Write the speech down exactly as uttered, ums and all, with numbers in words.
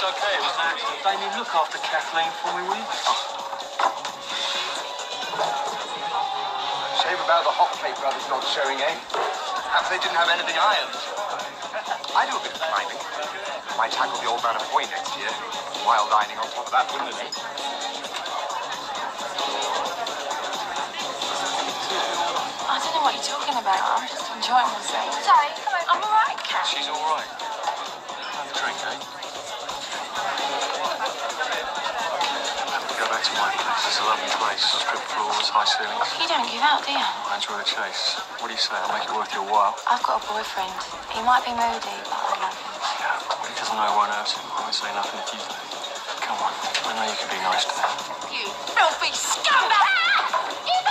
it's okay. It was an accident. Damien, look after Kathleen for me, will you? Shame about the Hockley brothers not showing, eh? Perhaps they didn't have anything ironed. I do a bit of climbing. Might tackle the old man of Foy next year. Wild dining on top of that, wouldn't it? I don't know what you're talking about. I'm just enjoying myself. Zoe, I'm all right, Kat. She's all right. Have a drink, eh? Go back to my place. It's a lovely place. Strip floors, high ceilings. You don't give out, do you? I enjoy the chase. What do you say? I'll make it worth your while. I've got a boyfriend. He might be moody, but I love him. Yeah, he doesn't know it won't hurt him. I won't say nothing if you do. Come on. I know you can be nice to him. You filthy scumbag!